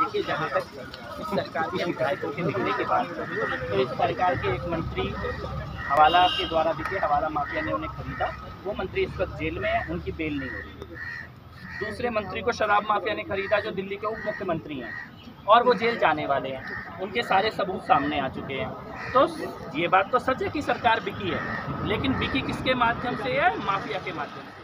देखिए, जहाँ तक इस सरकार की विधायकों के दिखने की बात है, तो इस सरकार के एक मंत्री हवाला के द्वारा देखिए हवाला माफिया ने उन्हें खरीदा, वो मंत्री इस वक्त जेल में है, उनकी बेल नहीं हो रही है। दूसरे मंत्री को शराब माफिया ने खरीदा जो दिल्ली के उप मुख्यमंत्री हैं, और वो जेल जाने वाले हैं, उनके सारे सबूत सामने आ चुके हैं। तो ये बात तो सच है कि सरकार बिकी है, लेकिन बिकी किसके माध्यम से है? माफिया के माध्यम से।